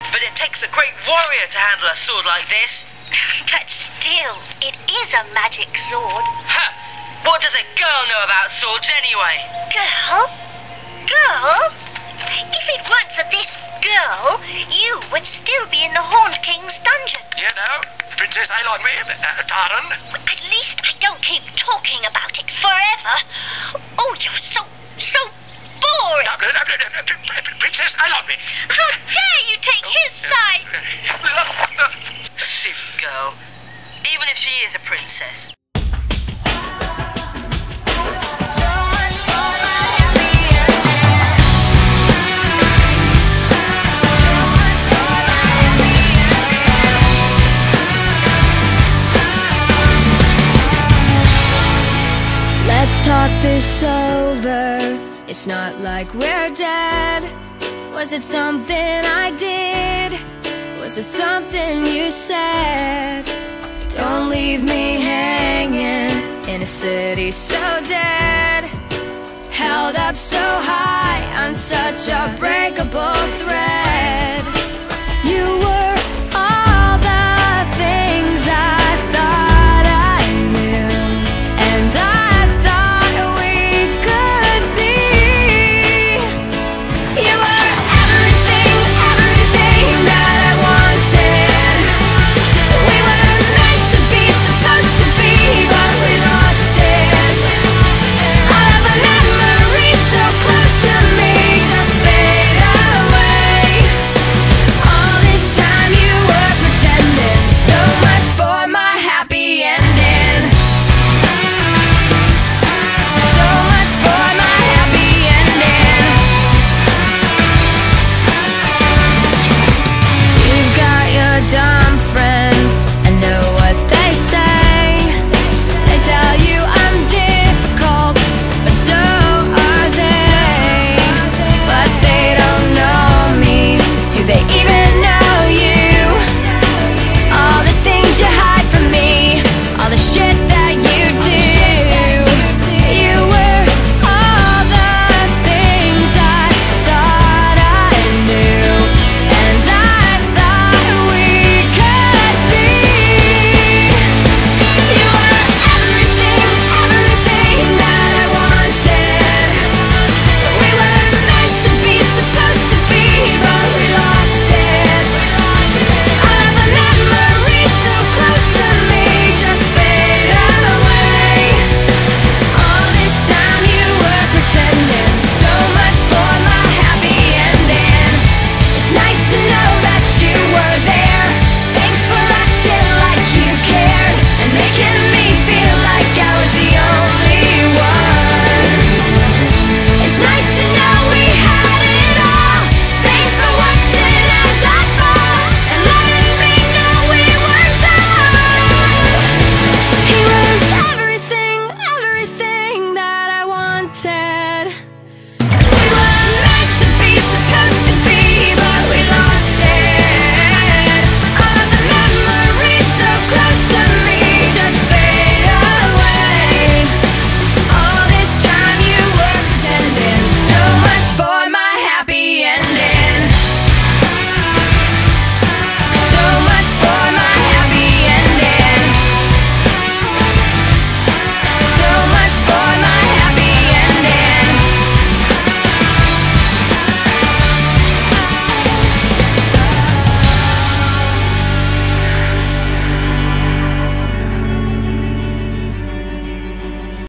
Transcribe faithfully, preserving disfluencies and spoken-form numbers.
but it takes a great warrior to handle a sword like this. But still, it is a magic sword. Ha! What does a girl know about swords anyway? Girl? Girl? If it weren't for this girl, you would still be in the Horned King's dungeon. You know, Princess I like me, uh, Taran. At least I don't keep talking about it forever. Oh, you're so, so boring. Uh, uh, uh, uh, Princess I like me. How dare you take his side? Silly girl. Even if she is a princess. Let's talk this over. It's not like we're dead. Was it something I did? Was it something you said? Don't leave me hanging in a city so dead, held up so high on such a breakable thread.